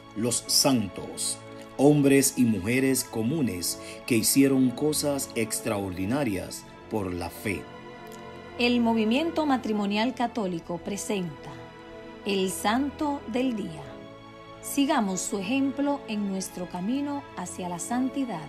Los santos, hombres y mujeres comunes que hicieron cosas extraordinarias por la fe. El movimiento matrimonial católico presenta el Santo del Día. Sigamos su ejemplo en nuestro camino hacia la santidad.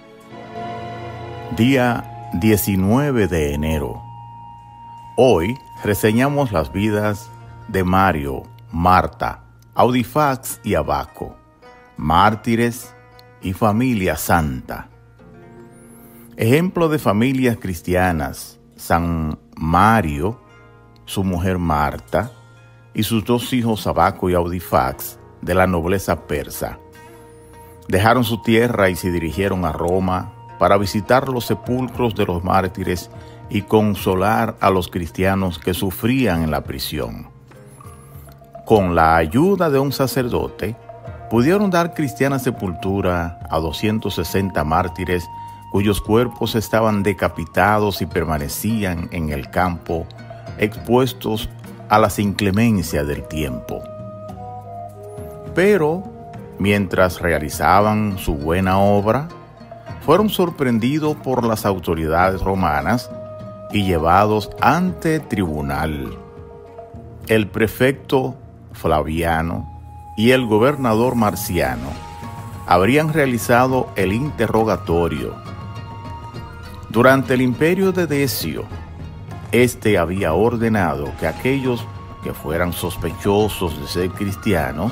Día 19 de enero. Hoy reseñamos las vidas de Mario, Marta, Audifax y Abaco, mártires y familia santa. Ejemplo de familias cristianas: San Mario, su mujer Marta y sus dos hijos Abaco y Audifax, de la nobleza persa. Dejaron su tierra y se dirigieron a Roma para visitar los sepulcros de los mártires y consolar a los cristianos que sufrían en la prisión. Con la ayuda de un sacerdote, pudieron dar cristiana sepultura a 260 mártires cuyos cuerpos estaban decapitados y permanecían en el campo, expuestos a las inclemencias del tiempo. Pero, mientras realizaban su buena obra, fueron sorprendidos por las autoridades romanas y llevados ante tribunal. El prefecto Flaviano y el gobernador Marciano habrían realizado el interrogatorio. Durante el imperio de Decio, este había ordenado que aquellos que fueran sospechosos de ser cristianos,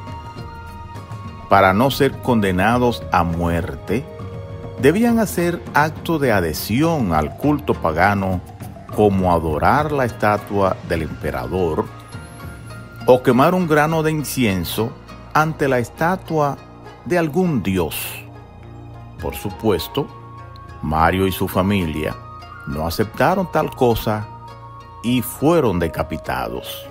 para no ser condenados a muerte, debían hacer acto de adhesión al culto pagano, como adorar la estatua del emperador o quemar un grano de incienso ante la estatua de algún dios. Por supuesto, Mario y su familia no aceptaron tal cosa y fueron decapitados.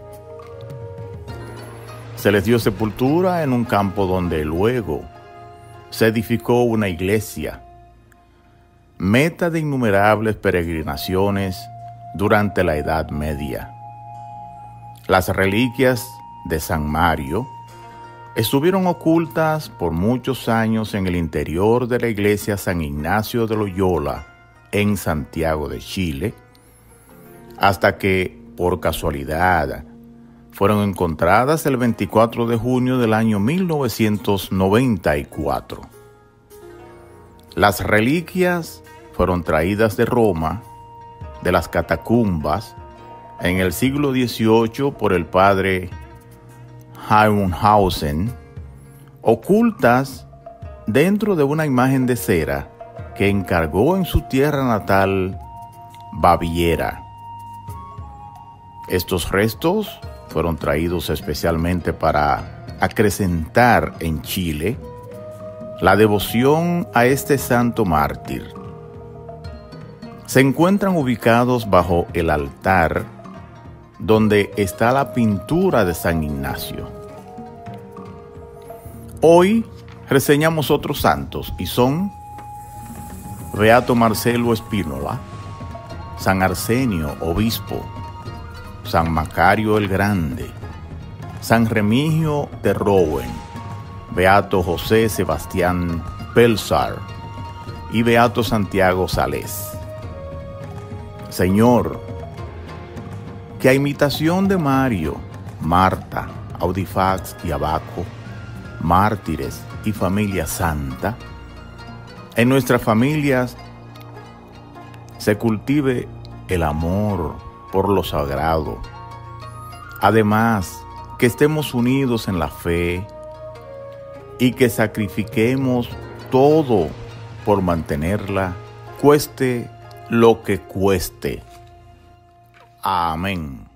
Se les dio sepultura en un campo donde luego se edificó una iglesia, meta de innumerables peregrinaciones durante la Edad Media. Las reliquias de San Mario estuvieron ocultas por muchos años en el interior de la iglesia San Ignacio de Loyola, en Santiago de Chile, hasta que, por casualidad, fueron encontradas el 24 de junio del año 1994. Las reliquias fueron traídas de Roma, de las catacumbas, en el siglo XVIII por el padre Herrenhausen, ocultas dentro de una imagen de cera que encargó en su tierra natal, Baviera. Estos restos fueron traídos especialmente para acrecentar en Chile la devoción a este santo mártir. Se encuentran ubicados bajo el altar donde está la pintura de San Ignacio. Hoy reseñamos otros santos y son Beato Marcelo Spínola, San Arsenio, obispo, San Macario el Grande, San Remigio de Rouen, Beato José Sebastián Pelzar y Beato Santiago Sales. Señor, que a imitación de Mario, Marta, Audifax y Abaco, mártires y familia santa, en nuestras familias se cultive el amor por lo sagrado. Además, que estemos unidos en la fe y que sacrifiquemos todo por mantenerla, cueste lo que cueste. Amén.